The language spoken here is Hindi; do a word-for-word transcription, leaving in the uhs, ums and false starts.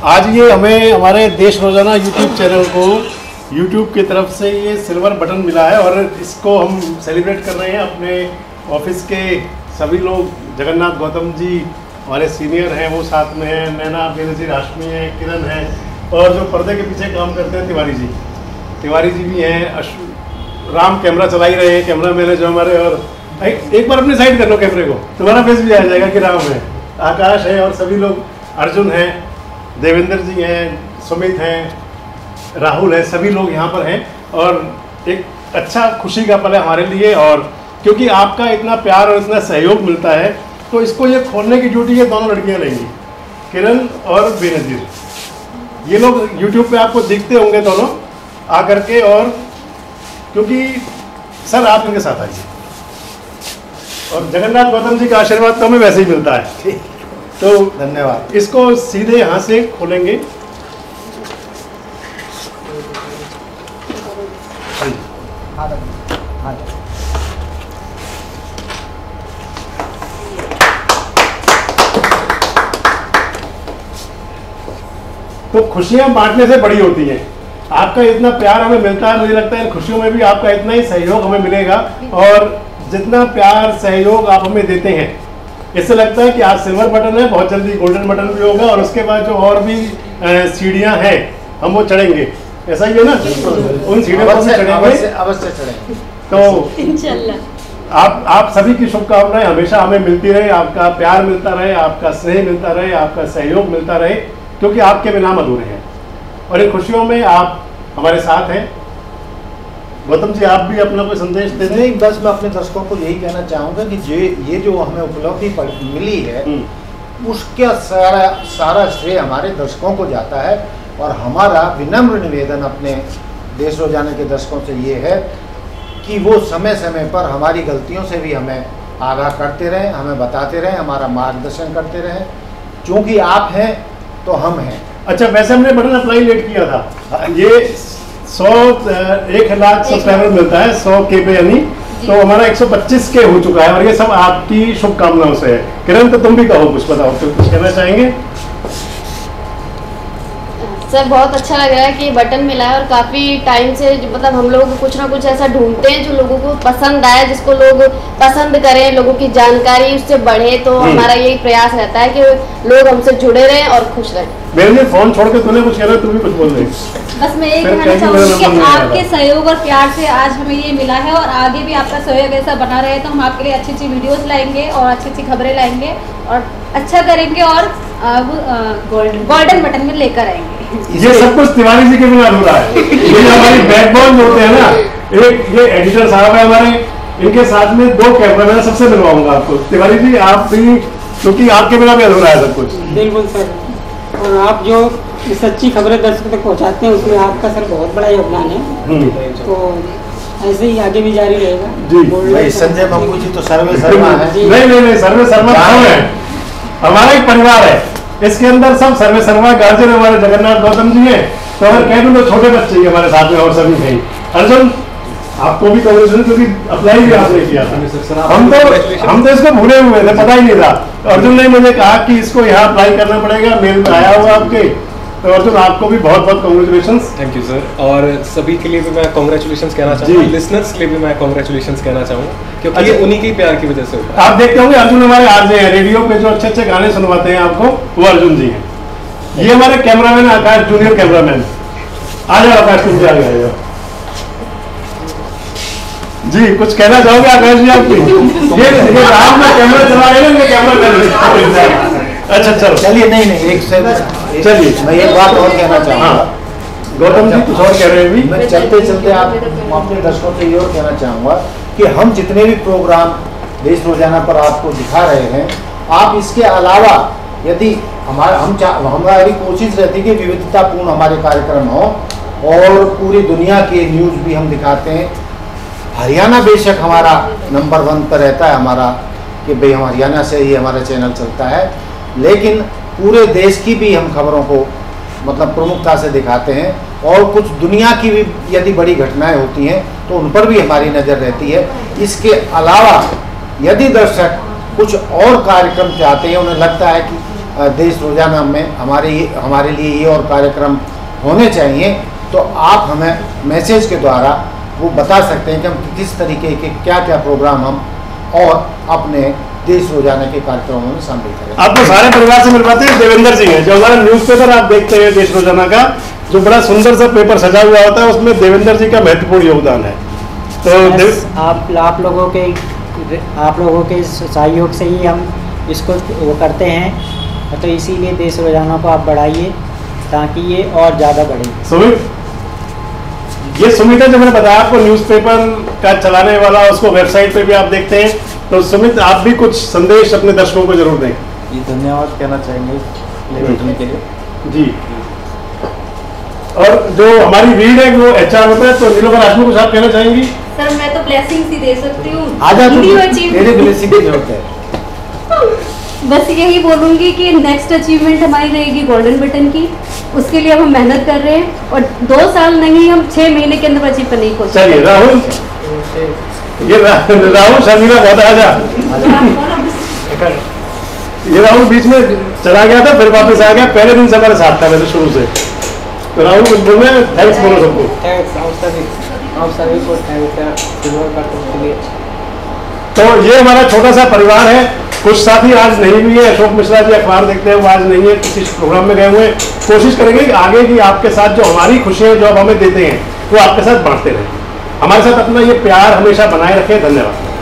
आज ये हमें हमारे देश रोजाना यूट्यूब चैनल को यूट्यूब की तरफ से ये सिल्वर बटन मिला है और इसको हम सेलिब्रेट कर रहे हैं। अपने ऑफिस के सभी लोग, जगन्नाथ गौतम जी हमारे सीनियर हैं, वो साथ में हैं, नैना बेनज़ीर हाशमी है, किरण है, और जो पर्दे के पीछे काम करते हैं तिवारी जी तिवारी जी भी हैं, राम कैमरा चला ही रहे हैं, कैमरा मैन है जो हमारे। और एक, एक बार अपनी साइड कर लो कैमरे को, तुम्हारा फेस भी आ जाएगा कि राम है, आकाश है, और सभी लोग, अर्जुन हैं, देवेंद्र जी हैं, सुमित हैं, राहुल है, सभी लोग यहाँ पर हैं। और एक अच्छा खुशी का पल है हमारे लिए, और क्योंकि आपका इतना प्यार और इतना सहयोग मिलता है तो इसको ये खोलने की ड्यूटी ये दोनों लड़कियाँ लेंगी, किरण और बेनज़ीर। ये लोग यूट्यूब पे आपको दिखते होंगे दोनों आकर के, और क्योंकि सर आप इनके साथ आइए, और जगन्नाथ गौतम जी का आशीर्वाद तो हमें वैसे ही मिलता है। तो धन्यवाद। इसको सीधे यहाँ से खोलेंगे। तो खुशियां बांटने से बड़ी होती हैं। आपका इतना प्यार हमें मिलता है, मुझे लगता है इन खुशियों में भी आपका इतना ही सहयोग हमें मिलेगा। और जितना प्यार सहयोग आप हमें देते हैं, इससे लगता है कि आज सिल्वर बटन है, बहुत जल्दी गोल्डन बटन भी होगा, और उसके बाद जो और भी सीढ़ियां हैं हम वो चढ़ेंगे। ऐसा ही है ना, उन सीढ़ियों पर चढ़ेंगे, अवश्य चढ़ेंगे। तो इंशाल्लाह आप आप सभी की शुभकामनाएं हमेशा हमें मिलती रहे, आपका प्यार मिलता रहे, आपका स्नेह मिलता रहे, आपका सहयोग मिलता रहे, क्योंकि आपके बिना हम अधूरे हैं। और इन खुशियों में आप हमारे साथ हैं। गौतम जी, आप भी अपना कोई संदेश दे दें। नहीं, बस मैं अपने दर्शकों को यही कहना चाहूँगा कि ये ये जो हमें उपलब्धि मिली है उसका सारा सारा श्रेय हमारे दर्शकों को जाता है। और हमारा विनम्र निवेदन अपने देश रोजाना के दर्शकों से ये है कि वो समय समय पर हमारी गलतियों से भी हमें आगाह करते रहें, हमें बताते रहें, हमारा मार्गदर्शन करते रहें। क्योंकि आप हैं तो हम हैं। अच्छा, वैसे हमने बटन अप्लाई लेट किया था। ये सौ एक लाख सब्सक्राइबर मिलता है सौ के पे, यानी तो हमारा एक सौ पच्चीस के हो चुका है, और ये सब आपकी शुभकामनाओं से है। किरण, तो तुम भी कहो कुछ, बताओ, तो कुछ कहना चाहेंगे? सर, बहुत अच्छा लग रहा है कि बटन मिला है, और काफ़ी टाइम से मतलब हम लोग कुछ ना कुछ ऐसा ढूंढते हैं जो लोगों को पसंद आए, जिसको लोग पसंद करें, लोगों की जानकारी उससे बढ़े। तो हमारा यही प्रयास रहता है कि लोग हमसे जुड़े रहें और खुश रहें। मेरे फोन छोड़ के तूने कुछ कह रहा है, तू भी कुछ बोल रही। बस मैं यही कहना चाहूँगी कि आपके सहयोग और प्यार से आज हमें ये मिला है, और आगे भी आपका सहयोग ऐसा बना रहे तो हम आपके लिए अच्छी अच्छी वीडियोस लाएंगे और अच्छी अच्छी खबरें लाएंगे और अच्छा करेंगे, और गोल्डन बटन में लेकर आएंगे। ये सब कुछ तिवारी जी के बिना अधूरा है। ये हमारी बैकबोन होते हैं ना, एक ये एडिटर साहब है हमारे, इनके साथ में दो कैमरा मैन सबसे मिलवाऊंगा आपको। तिवारी जी, आप भी, क्योंकि आपके बिना भी अधूरा है सब कुछ। बिल्कुल सर, और आप जो सच्ची खबरें दर्शकों तक पहुंचाते हैं उसमें आपका सर बहुत बड़ा योगदान है। तो ऐसे ही आगे भी जारी रहेगा जी। संजय बाबू जी तो सर्वे शर्मा है। नहीं नहीं नहीं, सर्वे शर्मा है, हमारा एक परिवार है, इसके अंदर सब सर्वे शर्मा गार्जियन हमारे जगन्नाथ गौतम जी हैं। तो अगर कह दूं तो छोटे बच्चे ही हमारे साथ में और सभी नहीं। अर्जुन, आपको भी कॉन्ग्रेचुलेशन, क्योंकि अप्लाई भी आपने किया था। हम तो हम तो इसको भूले हुए थे, पता ही नहीं था। तो अर्जुन ने मुझे कहा कि इसको यहाँ अप्लाई करना पड़ेगा, मेल में आया हुआ आपके। तो अर्जुन, आपको भी बहुत बहुत कॉन्ग्रेचुलेशंस। Thank you sir. और सभी के लिए भी मैं कॉन्ग्रेचुलेशंस कहना चाहूँगा, लिसनर्स के लिए भी मैं कॉन्ग्रेचुलेशंस कहना चाहूँगा, क्योंकि अच्छा, ये उन्हीं के प्यार की वजह से होता है। आप देखते होंगे अर्जुन हमारे आरजे हैं, रेडियो पे जो अच्छे अच्छे गाने सुनवाते हैं आपको, वो अर्जुन जी हैं। ये हमारे कैमरामैन आकाश, जूनियर कैमरामैन। आ जाओ आकाश, तुम भी आ जाओ जी। कुछ कहना चाहोगे आकाश जी आपकी? ये राम में कैमरा चला रहे हैं, कैमरा कर अच्छा चलो, चलिए। नहीं नहीं, एक से चलिए, मैं एक बात और कहना चाहूँगा। गौतम जी कुछ और कह रहे हैं भी। मैं चलते चलते आप अपने दर्शकों से ये और कहना चाहूँगा कि हम जितने भी प्रोग्राम देश रोजाना पर आपको दिखा रहे हैं, आप इसके अलावा यदि हमारा हम हमारी कोशिश रहती है कि विविधतापूर्ण हमारे कार्यक्रम हो, और पूरी दुनिया के न्यूज़ भी हम दिखाते हैं। हरियाणा बेशक हमारा नंबर वन पर रहता है हमारा, कि भाई हम हरियाणा से ही हमारा चैनल चलता है, लेकिन पूरे देश की भी हम खबरों को मतलब प्रमुखता से दिखाते हैं। और कुछ दुनिया की भी यदि बड़ी घटनाएं होती हैं तो उन पर भी हमारी नज़र रहती है। इसके अलावा यदि दर्शक कुछ और कार्यक्रम चाहते हैं, उन्हें लगता है कि देश रोजाना में हमारे हमारे लिए ये और कार्यक्रम होने चाहिए, तो आप हमें मैसेज के द्वारा वो बता सकते हैं कि हम किस तरीके के क्या क्या प्रोग्राम हम और अपने देश रोजाना के कार्यक्रमों में शामिल करें। आपको सारे परिवार से मिलवाते हैं देवेंद्र जी हैं, जो हमारा न्यूज़पेपर आप देखते हैं देश रोजाना का, जो बड़ा सुंदर सा पेपर सजा हुआ होता है, उसमें देवेंद्र जी का महत्वपूर्ण योगदान है। तो आप आप लोगों के आप लोगों के सहयोग से ही हम इसको वो करते हैं, तो इसीलिए देश रोजाना को आप बढ़ाइए ताकि ये और ज़्यादा बढ़े। सुमित, ये सुमित है जो मैंने बताया आपको न्यूज़पेपर का चलाने वाला, उसको वेबसाइट पे भी आप देखते हैं। तो सुमित, आप भी कुछ संदेश अपने दर्शकों को जरूर दें। जी, धन्यवाद कहना चाहेंगे के लिए जी। और जो हमारी रीड है वो एच आर होता है, तो नीलोफर राजपूत कुछ आप कहना चाहेंगी? सर मैं तो ब्लेसिंग्स ही दे सकती हूँ, आजा तेरी ब्लेसिंग की जरूरत है। बस यही बोलूंगी कि नेक्स्ट अचीवमेंट हमारी रहेगी गोल्डन बटन की, उसके लिए अब हम मेहनत कर रहे हैं और दो साल नहीं हम छह महीने के अंदर अचीव करने की कोशिश। चलिए राहुल, ये रा, राहुल शर्मिला बहुत आजा, ये राहुल बीच में चला गया था फिर वापस आ गया, पहले दिन से हमारे साथ था वैसे शुरू से। तो राहुल कुछ बोलना है? थैंक्स बोलो सबको। थैंक्स आप सभी आप सभी को थैंक्स सिल्वर बटन के लिए। तो ये हमारा छोटा सा परिवार है। कुछ साथी आज नहीं भी है, अशोक मिश्रा जी अखबार देखते हैं, वो आज नहीं है, किसी प्रोग्राम में गए हुए हैं। कोशिश करेंगे कि आगे की आपके साथ जो हमारी खुशियाँ जो आप हमें देते हैं वो आपके साथ बांटते रहें। हमारे साथ अपना ये प्यार हमेशा बनाए रखें। धन्यवाद।